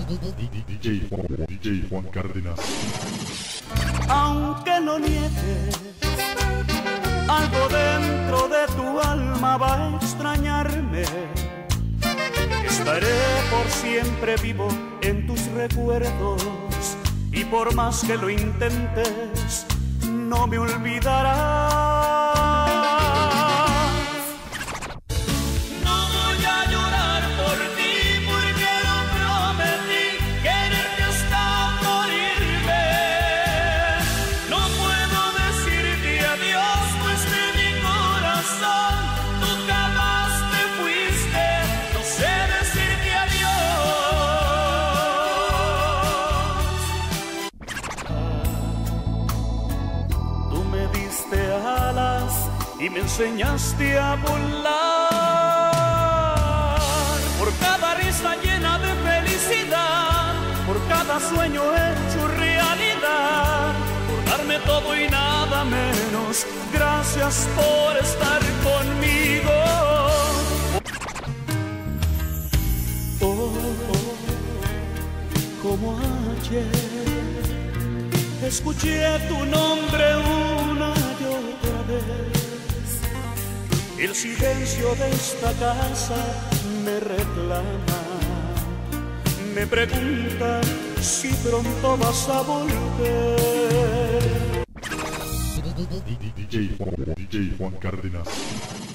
DJ Juan Cárdenas. Aunque lo niegues, algo dentro de tu alma va a extrañarme. Estaré por siempre vivo en tus recuerdos y por más que lo intentes, no me olvidarás. No voy a llorar por ti porque lo prometí, quererte hasta morirme. No puedo decirte adiós, pues de mi corazón tú jamás te fuiste. No sé decirte adiós. Tú me diste alas y me enseñaste a volar. Por cada risa llena de felicidad, por cada sueño hecho realidad, por darme todo y nada menos. Gracias por estar conmigo. Oh, como ayer escuché tu nombre una y otra vez. El silencio de esta casa me reclama, me pregunta si pronto vas a volver. DJ Juan Cárdenas.